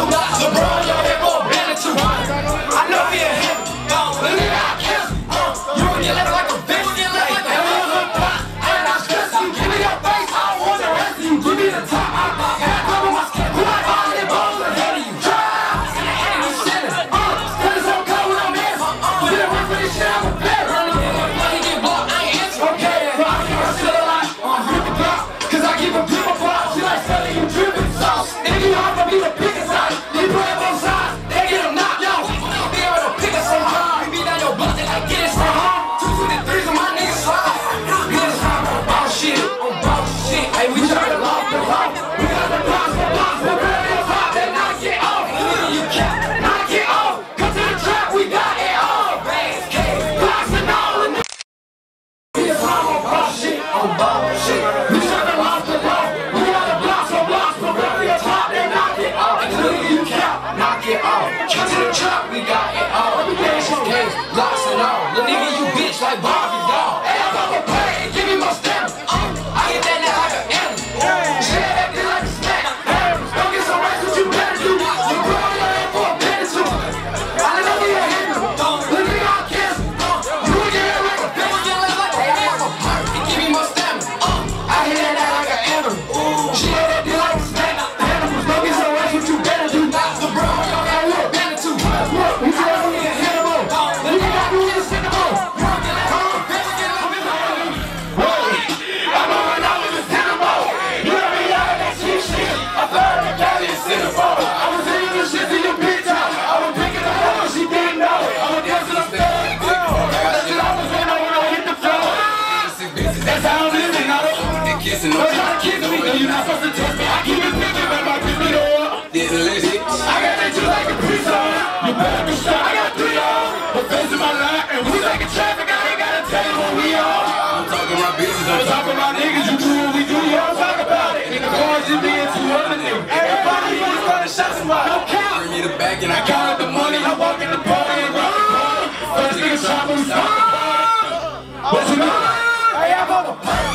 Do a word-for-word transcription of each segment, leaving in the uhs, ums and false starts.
LeBron, yo, here for a minute too. I know he a hit. But nigga, I kiss him. You and your lips like a bitch. You live like a hell. I ain't not stressing you. Give me your face. I don't want the rest of you. Give me the top. I got cover my skin. Who I all the balls ahead of you? Drive. And the enemy sinning. Cause it's so cold when I'm in. Didn't work for this shit. I'm a better. Money get blocked. I ain't answer. Okay, rock. I'm still alive. I'm with the block. Cause I keep a grip of block. She like selling you dripping sauce. If you hard for me to pick a side, you play both sides. They get them knocked. Yo, be able to pick us so hard. We beat down your block. They like get it so hard. Two to the threes of my niggas slide. Niggas hard on ball shit. On ball shit. Hey, we try to lock the lock. We got the blocks for blocks. We're ready to pop. They knock it off. Nigga, you can't knock it off. Come to the trap. We got it all. Blocks and all. And niggas hard on ball shit. On ball shit. We try to lock the lock. We got the blocks for blocks. We're ready to pop. They knock it off. Nigga, you can't knock it off. Come to the trap. We got it all. Blocks and all. The nigga, you bitch like Barbie doll. Hey, I'm up a play. Give me my stamina. I hit that net like an animal. Shit, that bitch like a snack. Hey, don't get so rich, what you better do. You put on your head for a minute too. I know you a hitter. The nigga, I kiss. You would get it like a bitch. You live like a pirate. Give me my stamina. I hit that net like an animal. Shit, that bitch like a snack. Animals, don't get so rich, what you better do. The bro, y'all got a little better too. Look, we tell you a hitter. The nigga got you in the center. You're not supposed to test me. I keep it picking, but my bitch me up. This is legit. I got that you like a pre-song. You better be strong. I got three on. The face of my life, and we like a traffic. I ain't gotta tell you what we are. I'm talking my business. I'm talking my niggas. You do what we do. You don't talk about it. In the cars, you be into other niggas. Everybody just started shots and wild. Don't count. Bring me the bag and I count up the money. I walk in the party and rock the party. First nigga shot when we start the party. What you know? Hey, I'm on the party.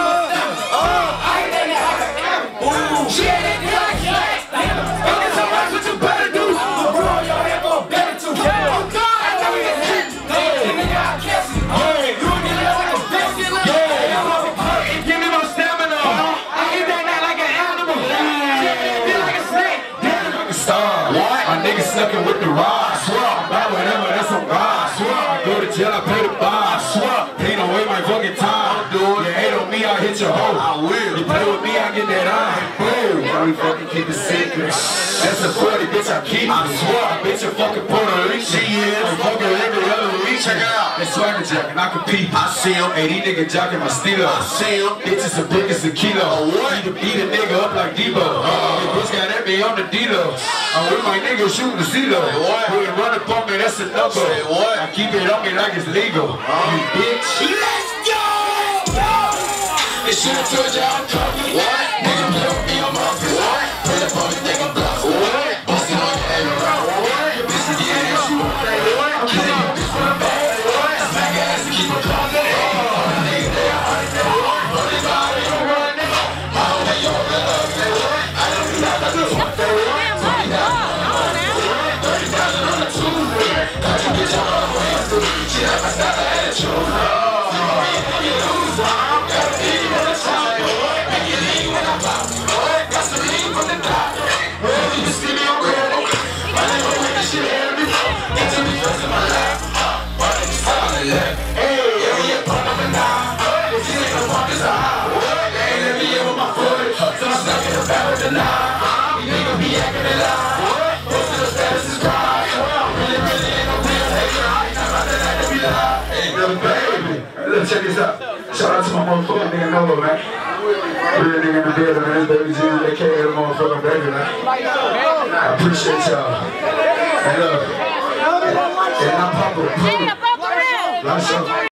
She ain't in here like that. And it's alright, what you better do. LeBron, y'all here for a better too. Oh God, I know you hit. Nigga, I catch you. You and your lips like a bitch. Yeah, I'm on the party. Give me my stamina. I hit that night like an animal. Yeah, feel like a snake. Damn, like a star. What? My nigga snuckin' with the rod. Swear, buy whatever, that's on God. Swear, I go to jail, I pay the bar. Swear, ain't no way my fucking time. You hate on me, I'll hit your hoe. I will. You play with me, I get that eye. We fucking keep it secret. That's a forty, bitch, I keep it. I swear, bitch, a fucking Puerto Rican. She is. I'm fucking every other week. Check it out. That's swagger jack, and I compete. I see him. Hey, these niggas jocking my steelo. I see him. Bitches a brick is a kilo. What? You can beat a nigga up like Debo. Uh, bitch got at me on the D-Lo. I'm with my nigga shooting the C-Lo. What? We can run up on me, that's a number. What? I keep it on me like it's legal. Uh, you bitch. Let's go! They should've told you I'm coming. What? Nigga, blow me on my fist. What? Pull up on me, think I'm bluff. What? Bustin' on your head around. What? Your bitch is getting that shoe. What? I'm killing your bitch from the back. What? Smack her ass and keep her closet. All the niggas, they are hard to what? But they got it on one nigga. I don't think you're real ugly. What? I don't do that, I just want that. What? twenty thousand. thirty thousand on the Tuesday. Got your bitch on my way. She like my style of attitude. You lose, huh? Gotta be on the top. Make it lean when I pop. Got some lean from the top. You can see me on real. I never win this shit every day. Get to me first in my life. But it's on the left. Hey, yeah, we up on number nine. If you ain't no pump, it's a high. They ain't let me in with my foot. So I'm stuck in the back with the nine. You niggas be acting it loud. Most of the status is right. Really, really ain't no real hater. I ain't about to let it be loud. Hey, little baby. Let's check this out. Shout out to my motherfucking nigga Nolo, man. Real nigga in the bed, man. This baby G, A K A the motherfucking baby, man. I appreciate y'all. And look, and I'm Papa.